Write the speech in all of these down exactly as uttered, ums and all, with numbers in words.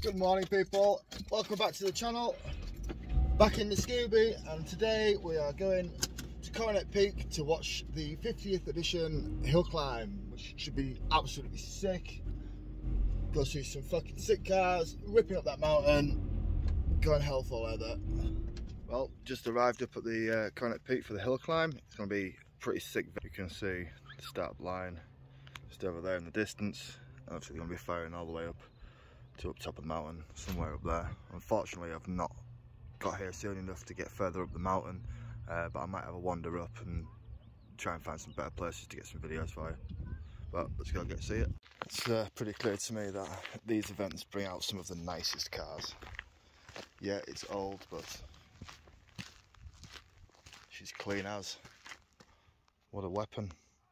Good morning, people. Welcome back to the channel. Back in the Scooby, and today we are going to Coronet Peak to watch the fiftieth edition Hillclimb, which should be absolutely sick. Go see some fucking sick cars, ripping up that mountain, going hell for leather. Well, just arrived up at the uh, Coronet Peak for the Hillclimb. It's going to be pretty sick. You can see the start line just over there in the distance. Obviously, going to be firing all the way up to up top of the mountain, somewhere up there. Unfortunately, I've not got here soon enough to get further up the mountain, uh, but I might have a wander up and try and find some better places to get some videos for you. But let's go get to see it. It's uh, pretty clear to me that these events bring out some of the nicest cars. Yeah, it's old, but she's clean as. What a weapon.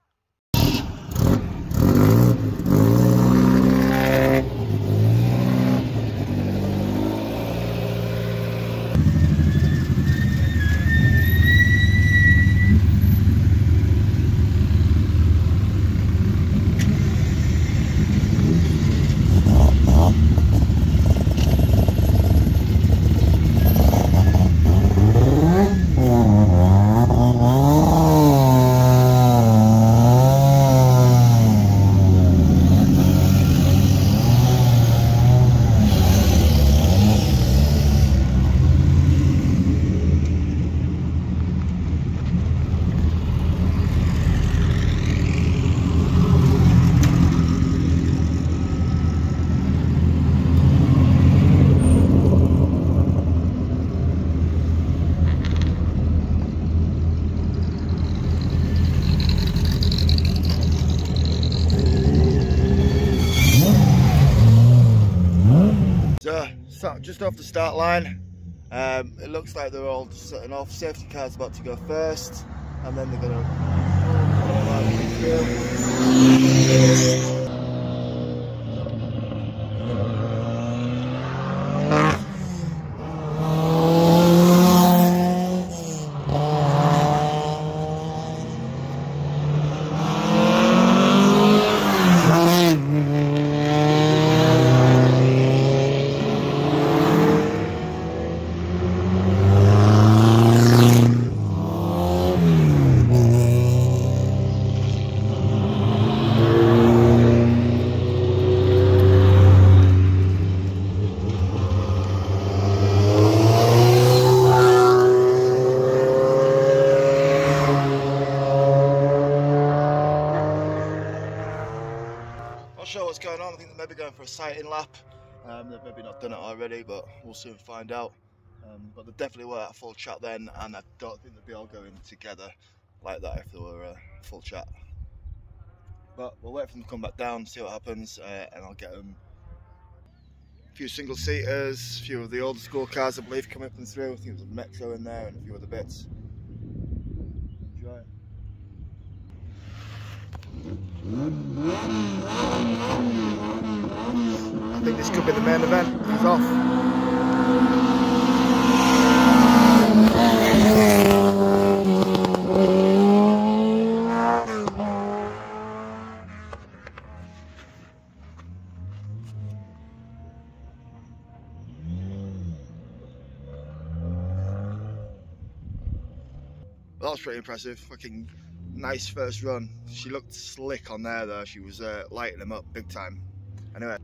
So, just off the start line, um, it looks like they're all just setting off. Safety car's about to go first, and then they're going to sure what's going on. I think they may be going for a sighting lap. Um, they've maybe not done it already, but we'll soon find out. Um, but they definitely were at a full chat then, and I don't think they'd be all going together like that if they were a full chat. But we'll wait for them to come back down, see what happens, uh, and I'll get them a few single seaters, a few of the old school cars I believe coming up and through. I think there's a Metro in there and a few other bits. Enjoy it. I think this could be the main event. He's off. Well, that was pretty impressive. Fucking nice first run. She looked slick on there though. She was uh, lighting them up big time. Anyway.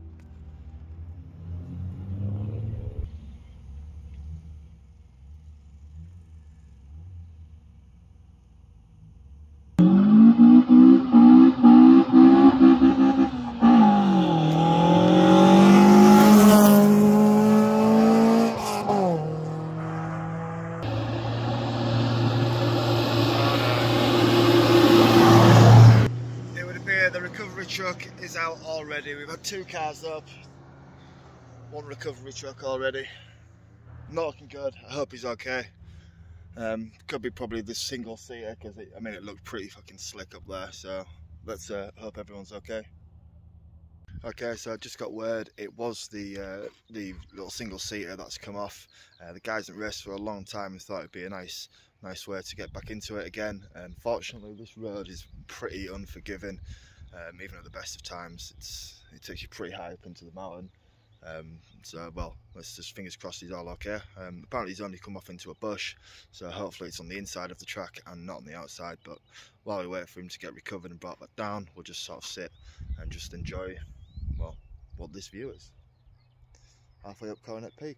Truck is out already. We've had two cars up, one recovery truck already. Not looking good. I hope he's okay. Um, could be probably the single seater because I mean it looked pretty fucking slick up there. So let's uh, hope everyone's okay. Okay, so I just got word it was the uh, the little single seater that's come off. Uh, the guys at raced for a long time and thought it'd be a nice nice way to get back into it again. Unfortunately, this road is pretty unforgiving. Um, even at the best of times, it's it takes you pretty high up into the mountain. Um, so, well, let's just fingers crossed he's all okay. Um, apparently he's only come off into a bush, so hopefully it's on the inside of the track and not on the outside. But while we wait for him to get recovered and brought back down, we'll just sort of sit and just enjoy, well, what this view is. Halfway up Coronet Peak.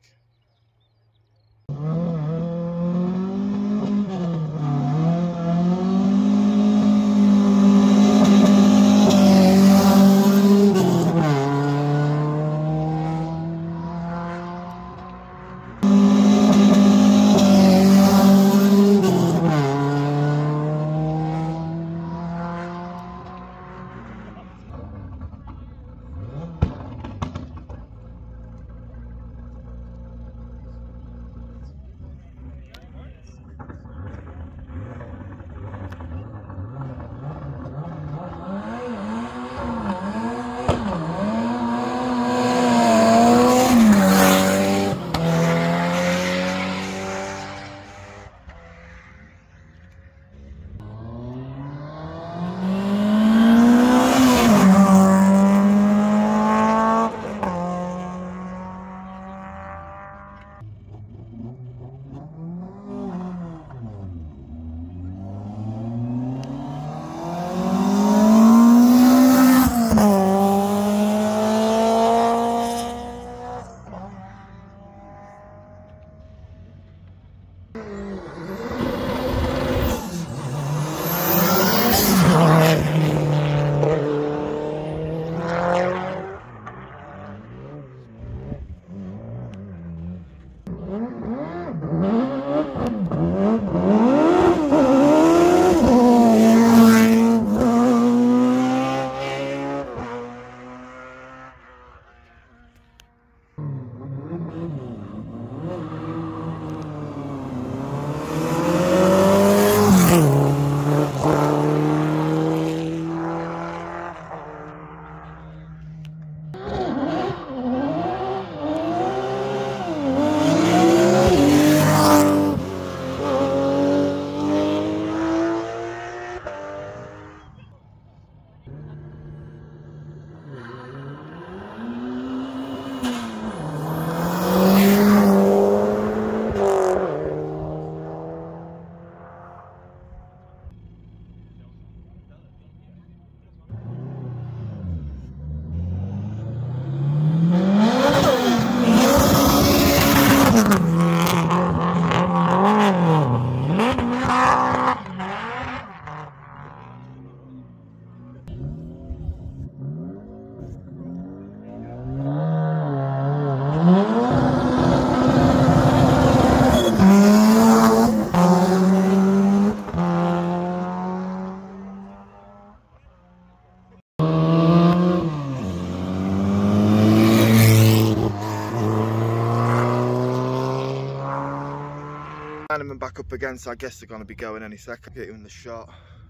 Them back up again, so I guess they're going to be going any second. Get you in the shot.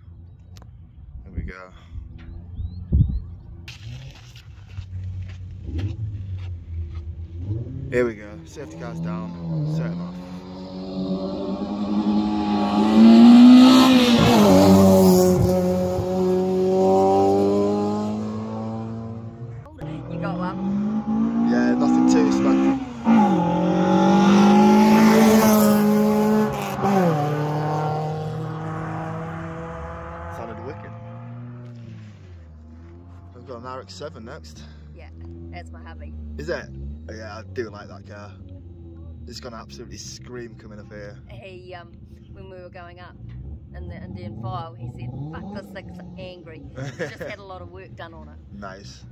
There we go. Here we go. Safety car's down. Set them off. You got one? Yeah, nothing too special. We've got an R X seven next. Yeah, that's my hubby. Is it? Oh, yeah, I do like that car. It's gonna absolutely scream coming up here. He, um, when we were going up in the Indian file, he said, fuck, this thing's angry. Just had a lot of work done on it. Nice.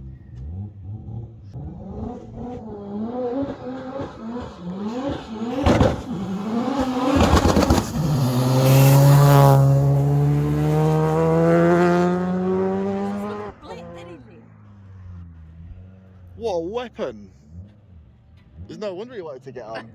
What a weapon! There's no wonder he wanted to get on.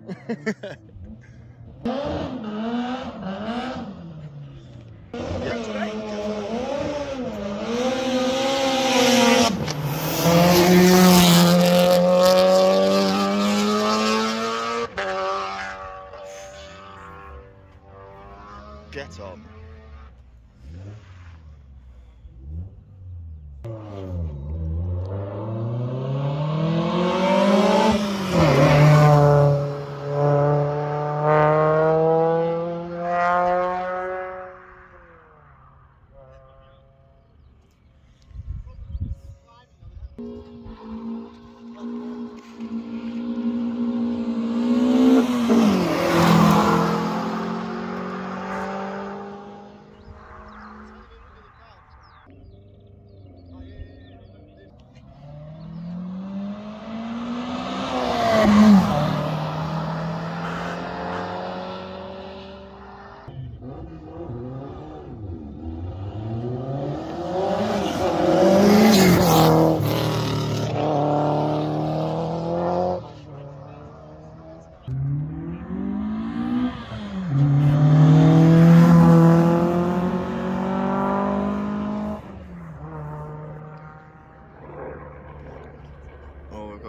Get on.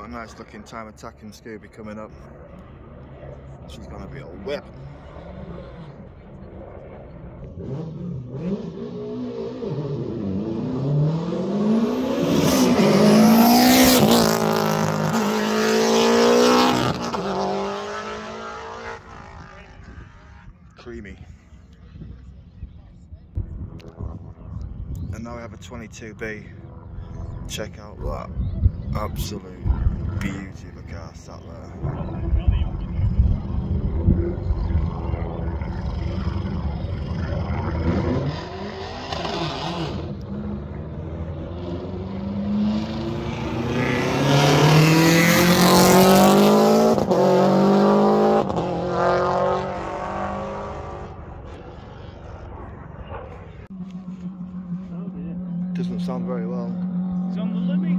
a nice looking time attacking Scooby coming up. She's gonna be a whip. Creamy. And now we have a twenty-two B. Check out that absolute beauty of a car sat there. Doesn't sound very well. It's on the limit.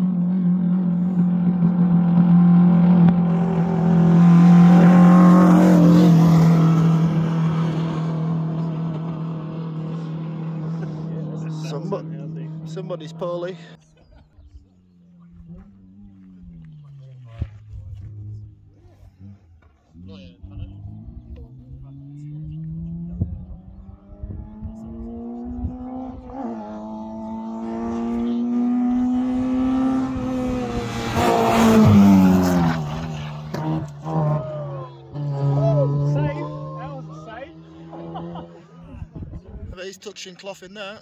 Somebody, somebody's poorly. I bet he's touching cloth in there.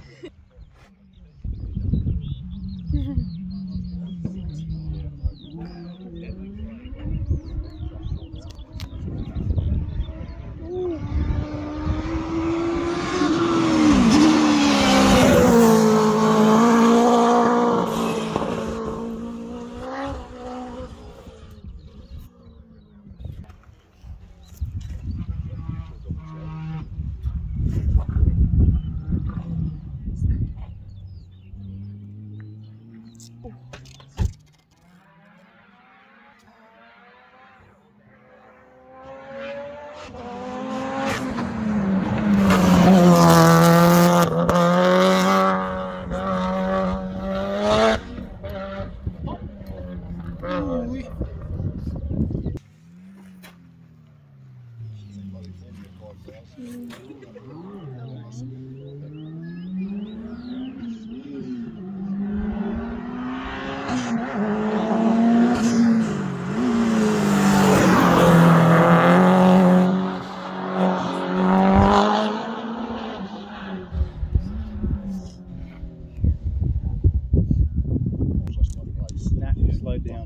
Slow down.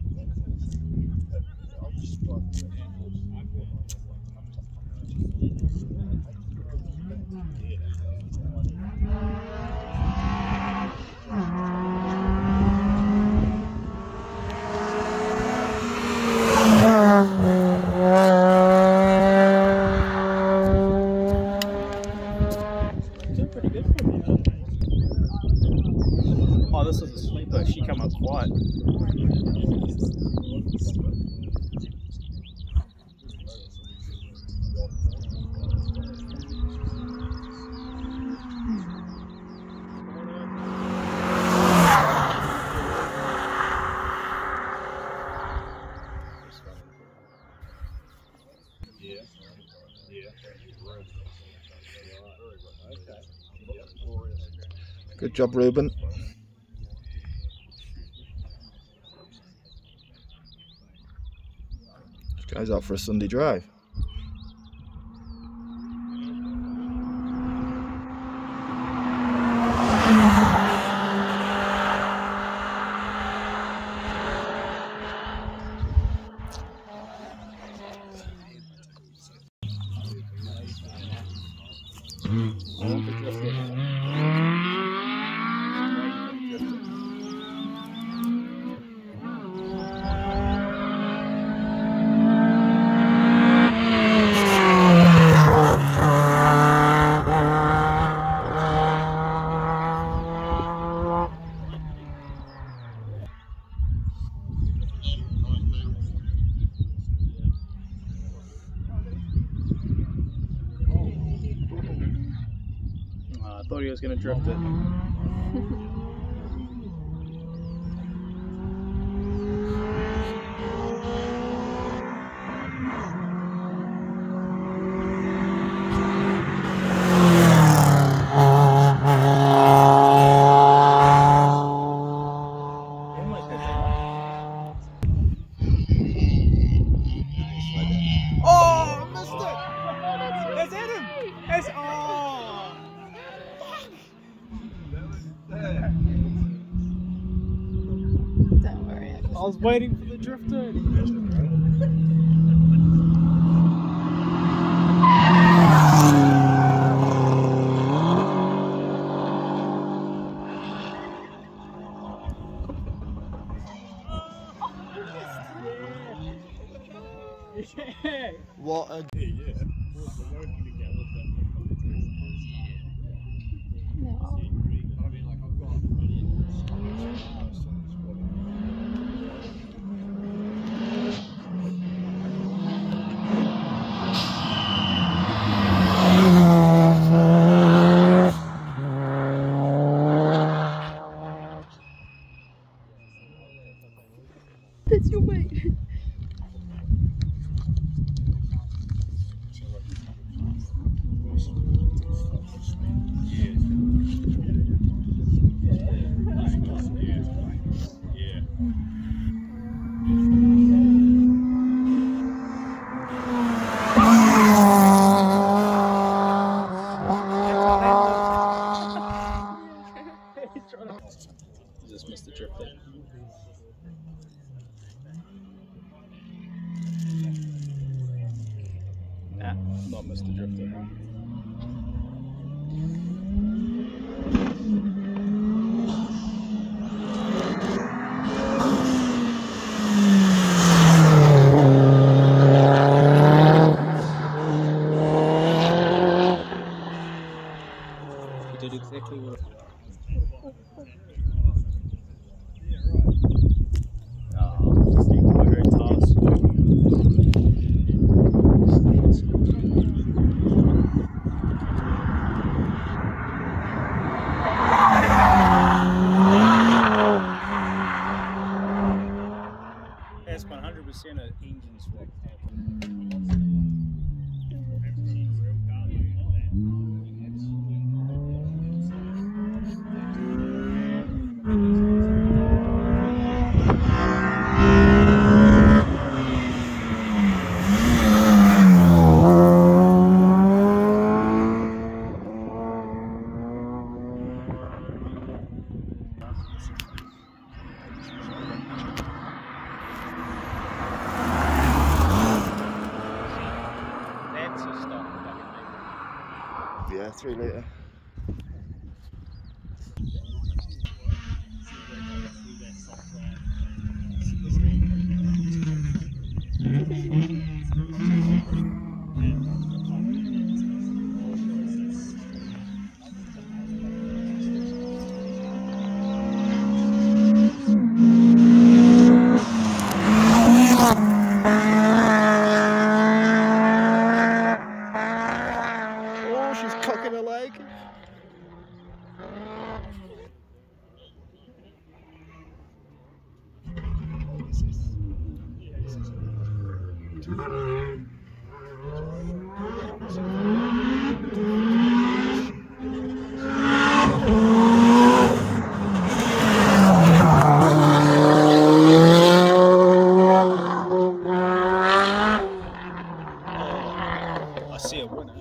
Pretty good for me. Oh, this is a sleeper. She come up quiet. Yeah. Yeah. Good job, Ruben. This guy's out for a Sunday drive. I thought he was going to drift it. Oh, I missed it! That's Adam! That's oh! Don't worry. I was waiting for the drifter. Yeah. What a Yeah. No. That's your mate. You just missed the drifter. Nah, not Mister Drifter. He did exactly what. Oh, very task. That's one hundred percent an engine swap. That's a stock bucket. yeah, three litre. Oh, she's cocking her leg. I see a winner.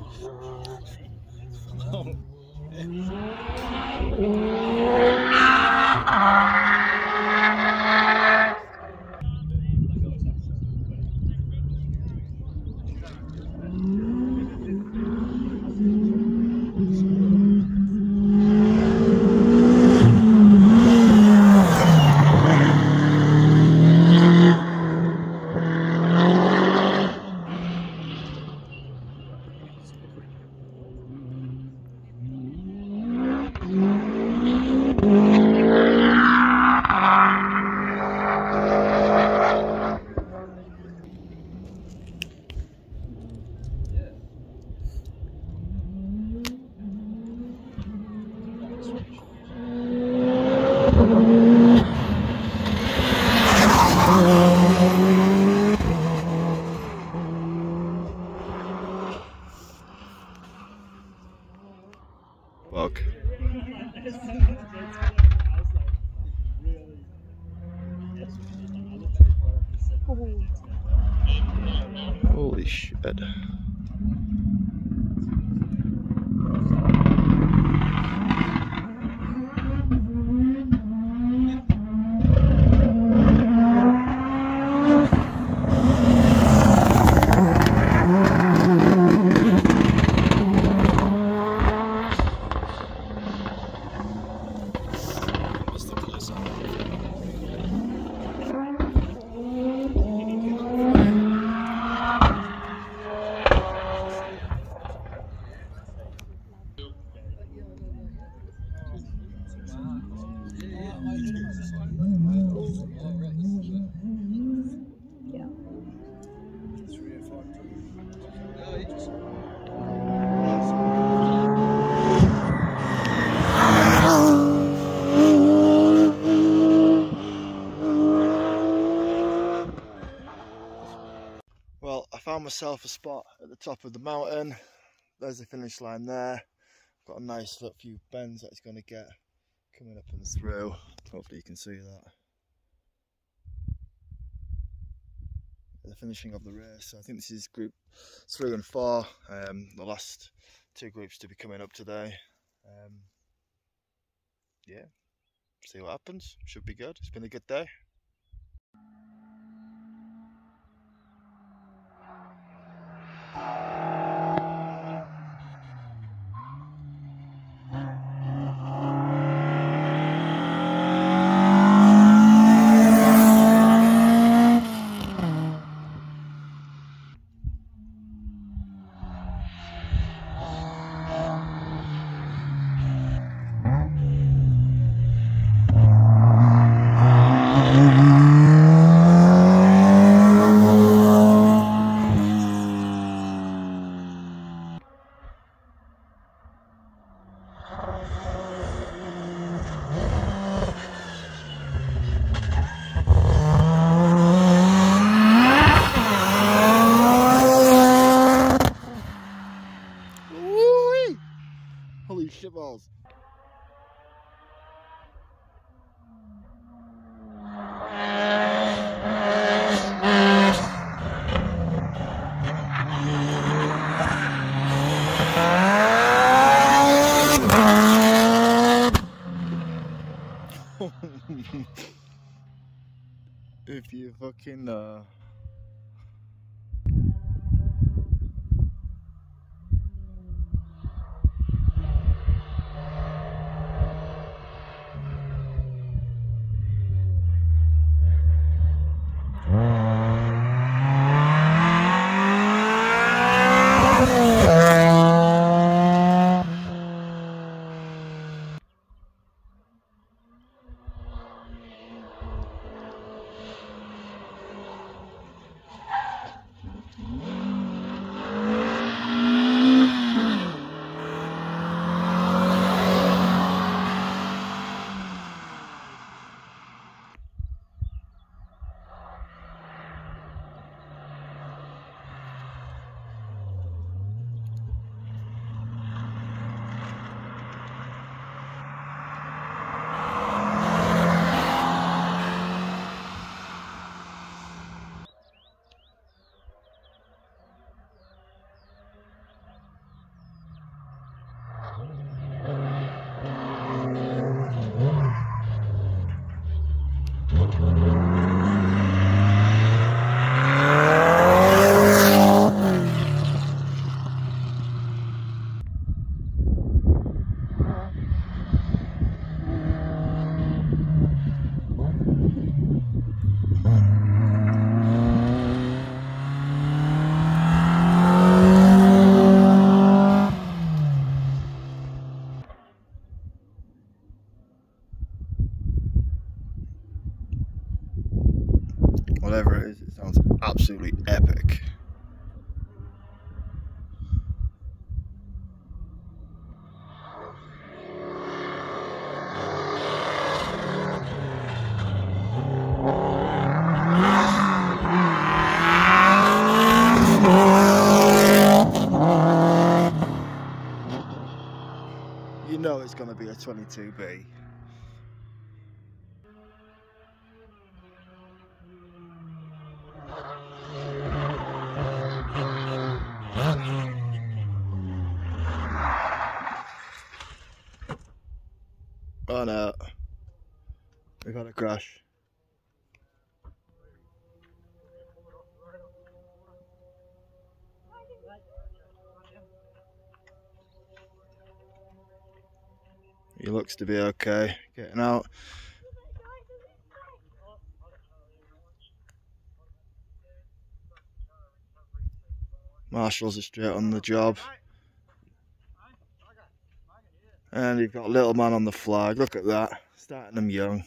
Holy shit. Well, I found myself a spot at the top of the mountain. There's the finish line there. Got a nice little few bends that it's going to get coming up and through. Hopefully you can see that. The finishing of the race. So I think this is group three and four. Um, the last two groups to be coming up today. Um, yeah, see what happens. Should be good. It's been a good day. Holy shitballs. If you fucking uh whatever it is, it sounds absolutely epic. You know it's going to be a twenty-two B. we've had a crash. He looks to be okay, getting out. Marshals are straight on the job. And you've got little man on the flag, look at that, starting them young.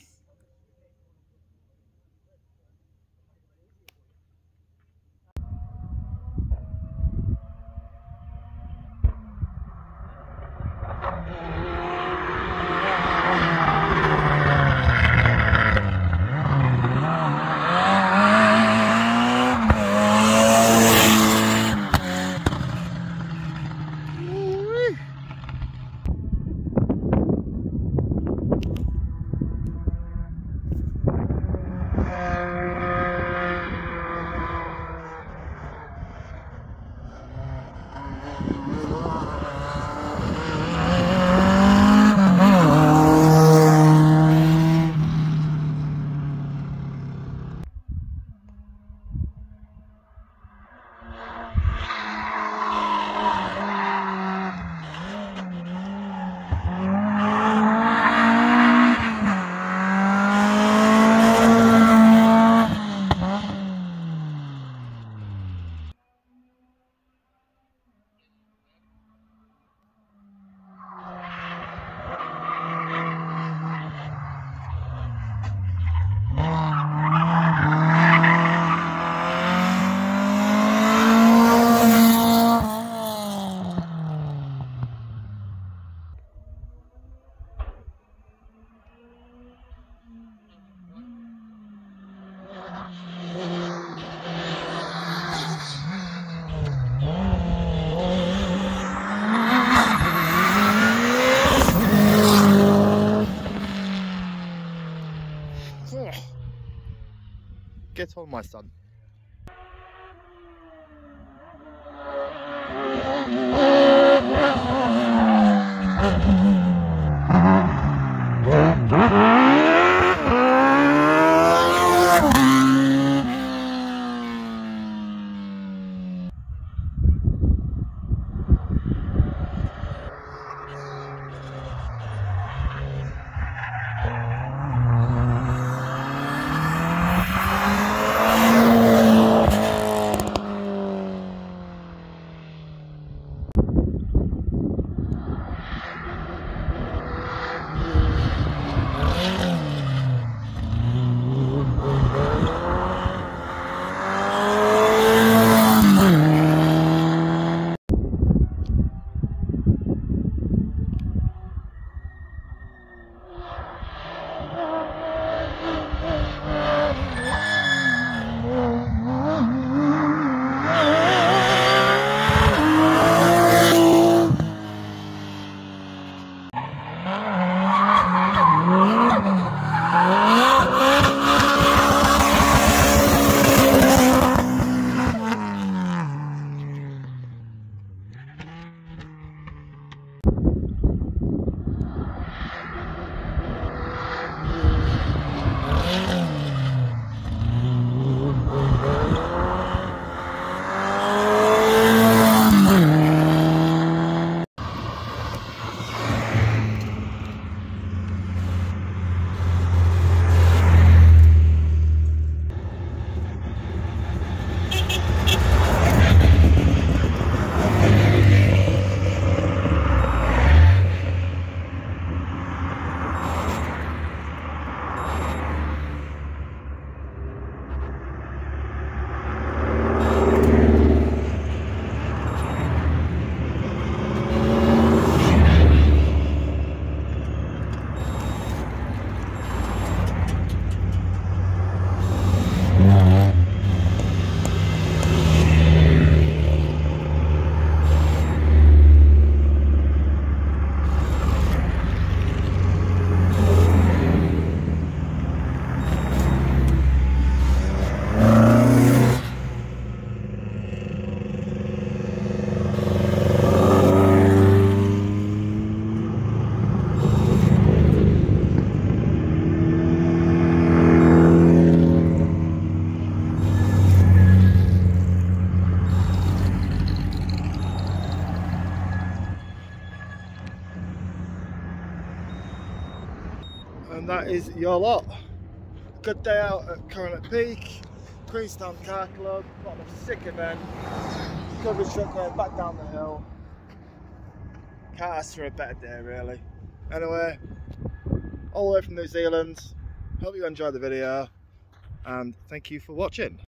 Get on, my son. that is your lot. Good day out at Coronet Peak, Queenstown Car Club, got a sick event, coverage truck going back down the hill. Can't ask for a better day really. Anyway, all the way from New Zealand, hope you enjoyed the video and thank you for watching.